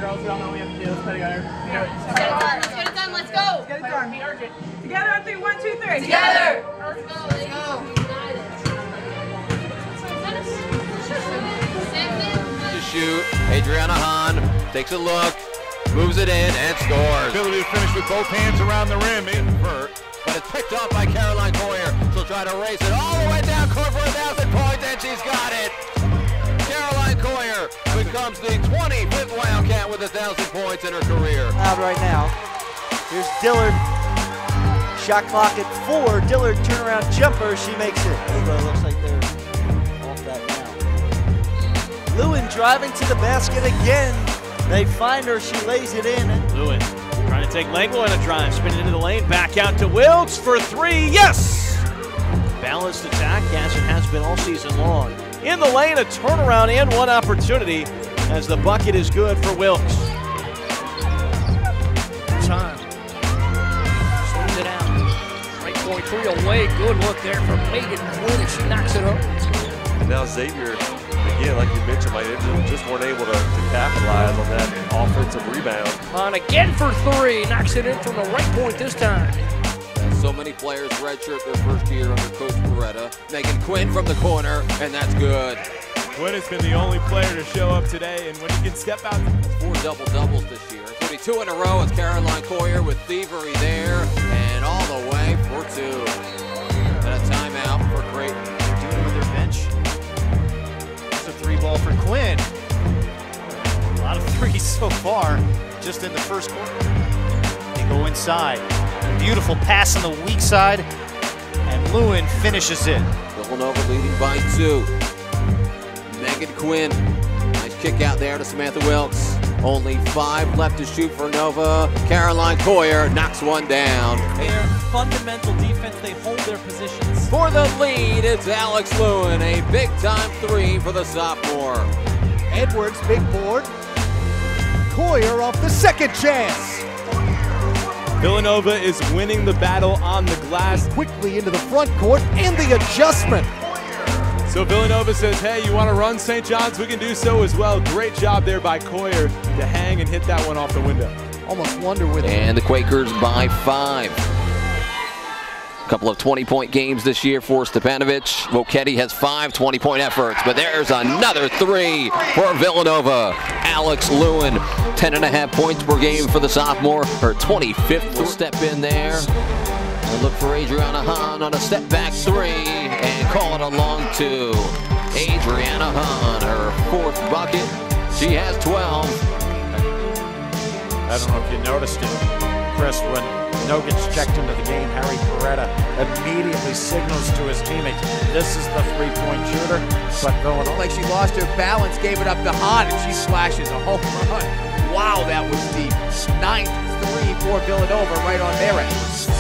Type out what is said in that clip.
girls. We all know what we have to do. Let's play together. Let's get it done. Let's get it done. Let's go. Let's get it done. Be urgent. Together on 3, 1, 2, 3. Together. Let's go. Let's go. To shoot. Adriana Hahn takes a look, moves it in, and scores. Ability to finish with both hands around the rim. But it's picked up by Caroline Coyer. She'll try to race it all the way down court for 1,000 points, and she's got it. Caroline Coyer becomes the 25th Wildcat with 1,000 points in her career. Out right now. Here's Dillard. Shot clock at 4. Dillard turnaround jumper. She makes it. It looks like they're off that now. Lewin driving to the basket again. They find her. She lays it in. Lewin trying to take Langlo on a drive. Spinning into the lane. Back out to Wilkes for 3. Yes! Balanced attack as it has been all season long. In the lane, a turnaround and one opportunity as the bucket is good for Wilkes. Time. Swings it out. Right point 3 away. Good look there from Megan Quinn as she knocks it up. And now Xavier, again, like you mentioned, just weren't able to capitalize on that offensive rebound. On again for 3. Knocks it in from the right point this time. So many players redshirt their first year under Coach Beretta. Megan Quinn from the corner, and that's good. Quinn has been the only player to show up today, and when he can step out. 4 double-doubles this year, including 2 in a row with Caroline Coyer with thievery there, and all the way for 2. And a timeout for Creighton. Doing with their bench. It's a 3-ball for Quinn. A lot of 3s so far, just in the first quarter. They go inside. Beautiful pass on the weak side, and Lewin finishes it. Villanova leading by 2. Megan Quinn, nice kick out there to Samantha Wilkes. Only 5 left to shoot for Nova. Caroline Coyer knocks one down. Their fundamental defense, they hold their positions. For the lead, it's Alex Lewin, a big-time 3 for the sophomore. Edwards, big board. Coyer off the second chance. Villanova is winning the battle on the glass. Quickly into the front court and the adjustment. So Villanova says, hey, you want to run St. John's? We can do so as well. Great job there by Coyer to hang and hit that one off the window. Almost wonder with it. And the Quakers by 5. Couple of 20-point games this year for Stepanovic. Voketti has 5 20-point efforts, but there's another 3 for Villanova. Alex Lewin, 10.5 points per game for the sophomore. Her 25th will step in there. And look for Adriana Hahn on a step-back 3 and call it a long 2. Adriana Hahn, her 4th bucket. She has 12. I don't know if you noticed it, Chris, when No gets checked into the game, Harry Peretta immediately signals to his teammates, this is the three-point shooter, but Villanova. Like she lost her balance, gave it up to Hahn, and she slashes a home run. Wow, that was deep. 9-3 for Villanova right on their end.